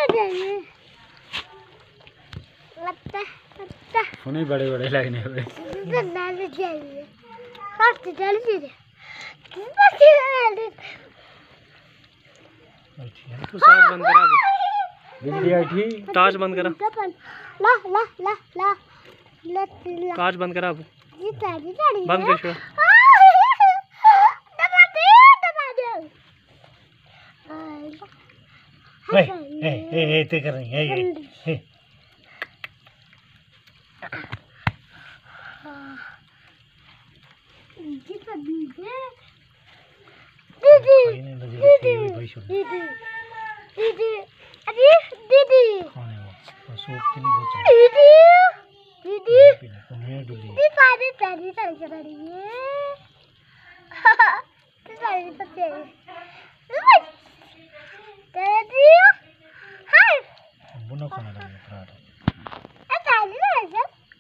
उन्हें बड़े बड़े लगने हुए तू साथ बंद करा बिजली आई थी टॉर्च बंद करा ला ला ला ला टॉर्च बंद करा बंद कर शो ते कर रही है दीदी अरे दीदी कौन है वो सूप के लिए बहुत दीदी दीदी पानी पानी चल रही है तो सारी पत्ते दीदी हाय बुना कौन है प्राण ताली ना सर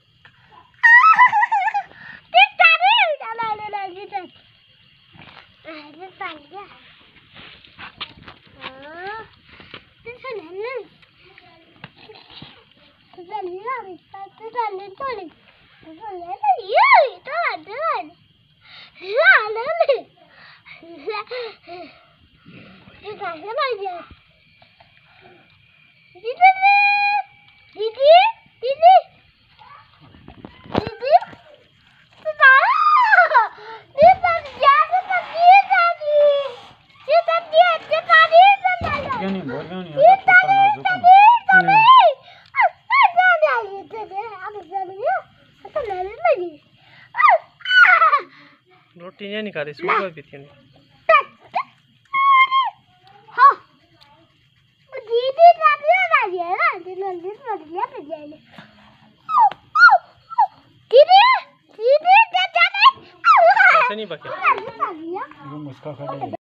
रोटी नहीं खा रही सूप पीती नहीं नहीं बके मुस्का खा